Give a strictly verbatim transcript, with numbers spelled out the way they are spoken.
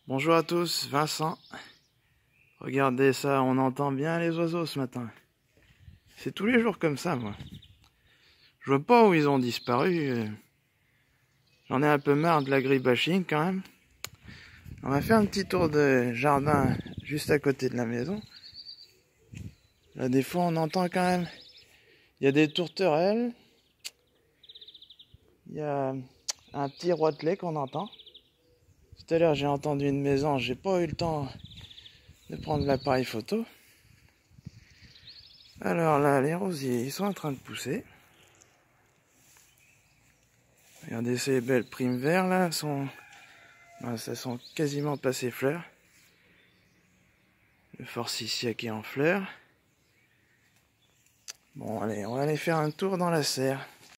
Bonjour à tous, Vincent. Regardez ça, on entend bien les oiseaux ce matin. C'est tous les jours comme ça, moi. Je vois pas où ils ont disparu. J'en ai un peu marre de l'agribashing quand même. On va faire un petit tour de jardin juste à côté de la maison. Là, des fois, on entend quand même. Il y a des tourterelles. Il y a un petit roitelet qu'on entend. Tout à l'heure, j'ai entendu une maison. J'ai pas eu le temps de prendre l'appareil photo. Alors là, les rosiers, ils sont en train de pousser. Regardez ces belles primes verts là, sont, ben, ça sont quasiment passées fleurs. Le forsythia qui est en fleurs. Bon allez, on va aller faire un tour dans la serre.